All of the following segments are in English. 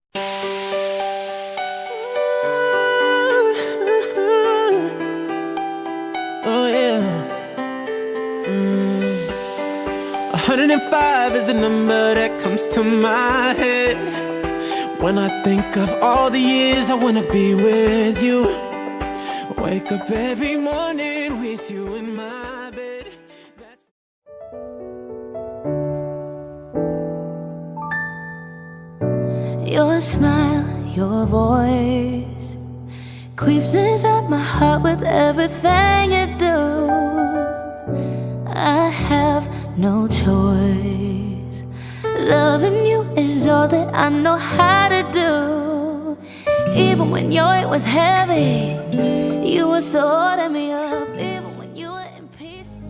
Oh yeah. 105 is the number that comes to my head when I think of all the years I wanna be with you. Wake up every morning with you in my bed. Your smile, your voice creeps inside my heart with everything you do. I have no choice. Loving you is all that I know how to do. Even when your weight was heavy, you were so holding me up. Even when you were in pieces.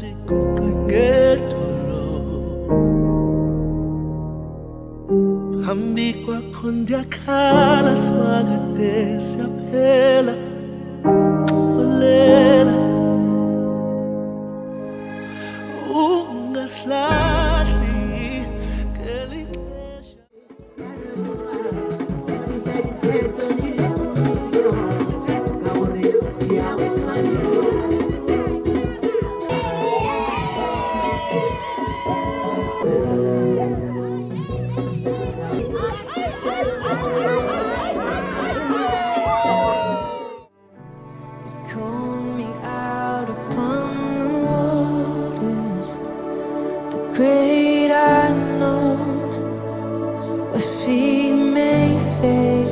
Hambi kwa kondia kala swagate siaphela olela ungaslahli kelixesha. Great unknown, where feet may fail,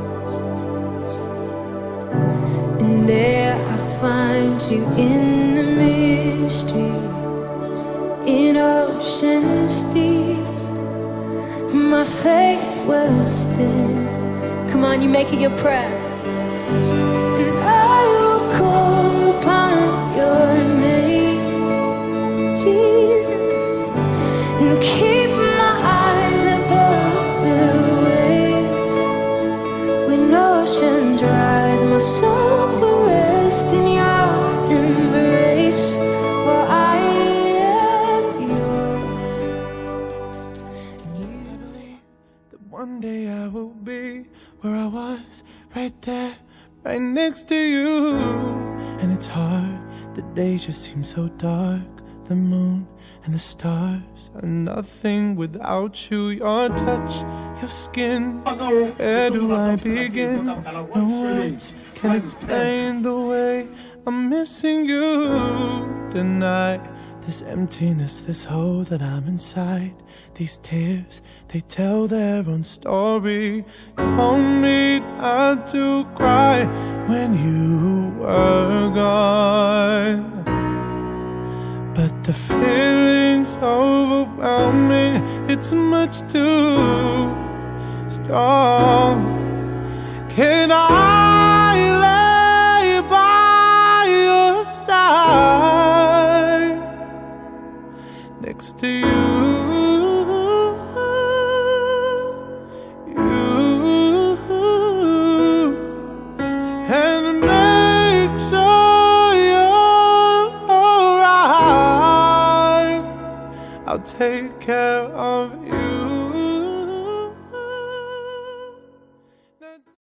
and there I find you in the mystery, in oceans deep. My faith will stand. Come on, you make it your prayer. And I will call upon your name, Jesus, and keep my eyes above the waves. When oceans rise, my soul will rest in your embrace. For I am yours, and you believe that one day I will be where I was, right there, right next to you. And it's hard, the days just seem so dark. The moon and the stars are nothing without you. Your touch, your skin, where do I begin? No words can explain the way I'm missing you tonight. This emptiness, this hole that I'm inside. These tears, they tell their own story. Told me not to cry when you were gone. But the feeling's overwhelming, it's much too strong. Can I lay by your side, next to you, and make sure you're alright? I'll take care of you.